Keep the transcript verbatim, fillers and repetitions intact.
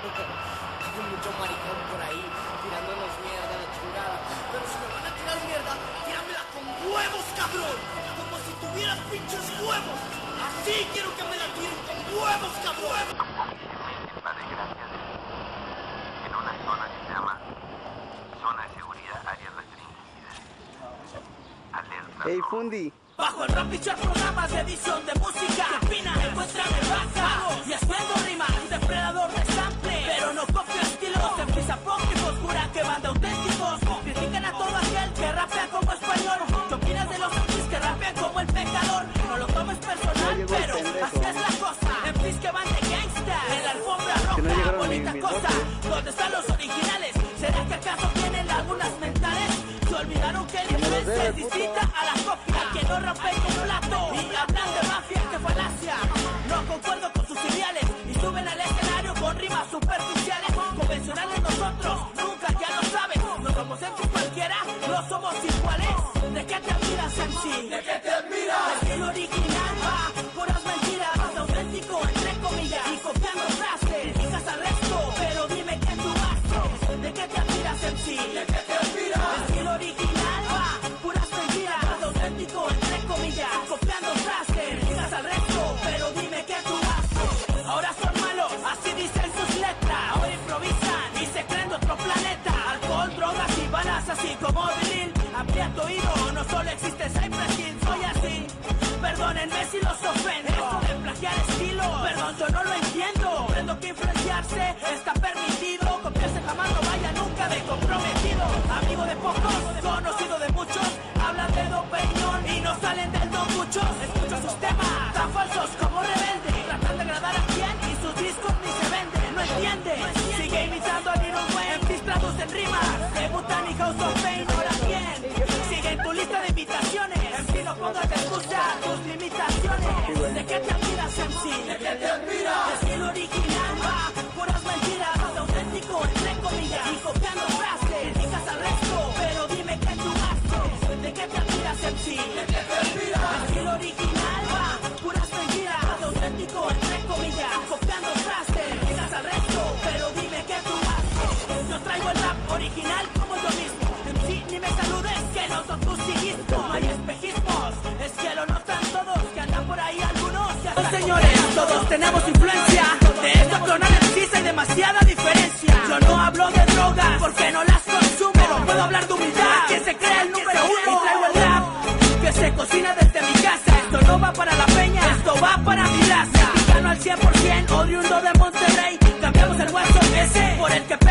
Hay mucho maricón por ahí tirándonos mierda de chingada. Pero si me van a tirar mierda, tíramela con huevos, cabrón. Como si tuvieras pinches huevos. Así quiero que me la tiren con huevos, cabrón. La desgracia de en una zona que se llama zona de seguridad, área restringida. Alerta. Hey, Fundi. Bajo el rap y chart, programas de edición de música. ¿Qué opinas? Encuéntrame baja y haciendo rima, un depredador de sample. Pero no copio estilos, empieza apócrifos, jura que van de auténticos. Critican a todo aquel que rapea como español. ¿Qué opinas de los artistas que rapean como el pecador? No lo tomes personal, pero así es la cosa. En Fis que van de gangsta, en la alfombra roja, bonita cosa. ¿Dónde están los originales? ¿Será que acaso tienen lagunas mentales? Se olvidaron que el influencer es distinta a la copia. Que no rapea con plato y hablan de mafia, que falacia. No concuerdo con sus ideales y suben al escenario con rimas superficiales. Convencionales nosotros, nunca, ya lo sabes. No somos M C cualquiera, no somos iguales. ¿De qué te admiras, M C? ¿De qué te admiras? El original va, puras mentiras, más auténtico entre comillas. Y copiando frases, fijas al resto, pero dime qué tú haces. ¿De qué te admiras, M C? ¿De qué te admiras? El original va, puras mentiras, más auténtico entre comillas. Copiando frases, fijas al resto, pero dime qué tú haces. Ahora son malos, así dicen sus letras. Ahora improvisan y se creen de otro planeta. Alcohol, drogas y balas así como vinil. Amplía tu oído, no solo existe Cypress Hill. Soy así, perdónenme si los ofendo. Esto de plagiar estilo, perdón, yo no lo entiendo. Comprendo que influenciarse está permitido. Copiarse jamás no vaya nunca de comprometido. Amigo de pocos, conocido de muchos. Hablan de opinión y no salen del don muchos. Escucho sus temas, tan falsos como rebeldes. Tratan de agradar a quien y sus discos ni se venden. No entiende, sigue imitando a Little Wayne. M Cs traducen rimas, debutan y House of Pain. Ahora quién, sigue en tu lista de invitaciones. M C no pongas de excusa tus limitaciones. ¿De qué te admiras, M C? ¿De qué te admiras? Es el original va, puras mentiras, más auténtico entre comillas. Y copiando frases, fijas al resto, pero dime qué tú haces. ¿De qué te admiras, M C? ¿De qué te admiras? Es el original va, puras mentiras, más auténtico entre comillas. Copiando frases, fijas al resto, pero dime qué tú haces. Yo traigo el rap original como yo mismo. M C ni me saludes, que no son tus hijismos. No hay espejismos, es que lo notan todos, que andan por ahí algunos. Oh, señores, todos tenemos influencia. De esto clonar M Cs hay demasiada diferencia. Yo no hablo de drogas porque no las consumo, pero puedo hablar de humildad, que se crea el número uno. Y traigo el rap que se cocina desde mi casa. Esto no va para la peña, esto va para mi raza. Mexicano al cien por ciento, oriundo de Monterrey. Cambiamos el WhatsApp ese por el que